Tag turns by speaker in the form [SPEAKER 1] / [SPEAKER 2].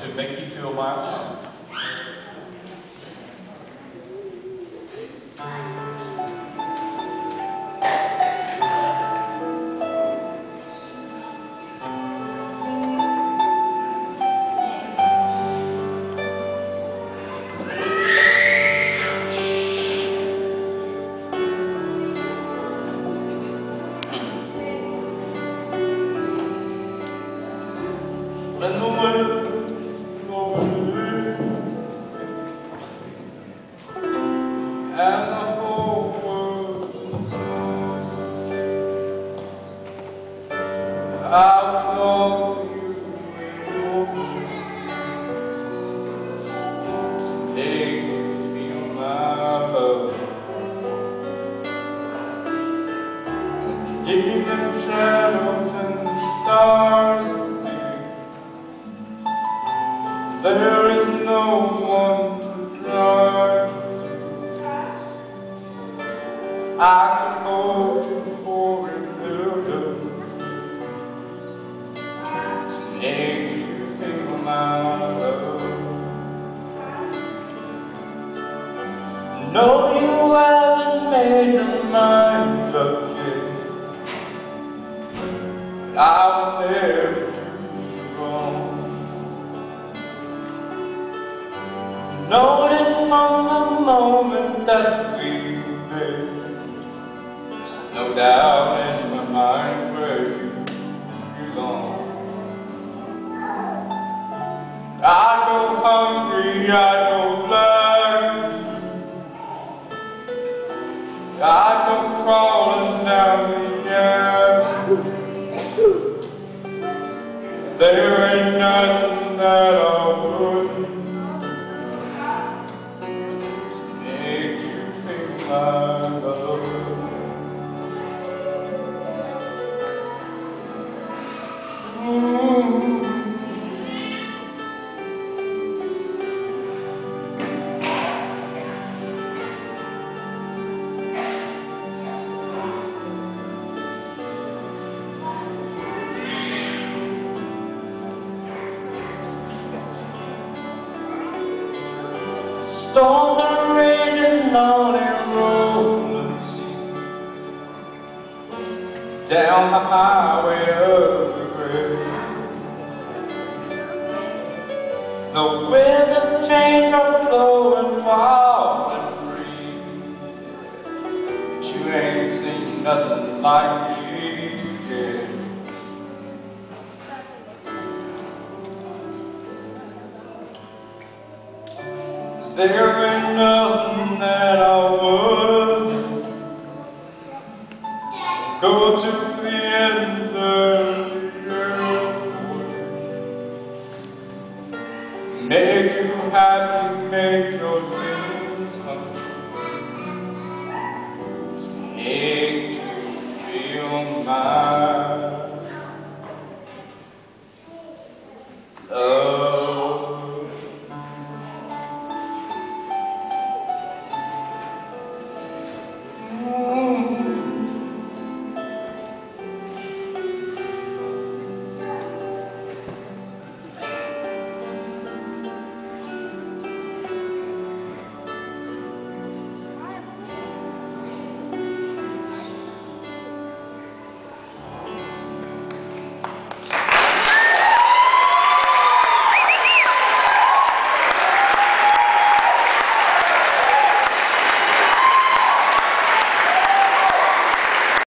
[SPEAKER 1] to make you feel my love. When the wind blows and the whole world snows, I will love you to make you feel my love. Digging in shadows and stars, there is no one to drive to. I could hold you for a million to make you feel my love. No, you haven't made your mind up yet. I will never do wrong. Know that from the moment that we met, there's no doubt in my mind where you belong. I go hungry, I go blind, I go crawling down the avenue. There ain't nothing that I wouldn't my love. Storms are raging on a rolling sea, down the highway of regret. The winds of change are blowing wild and free, but you ain't seen nothing like me yet. There ain't nothing that I wouldn't go to the ends of the earth for. Make you happy, make your dreams come true, to make you feel my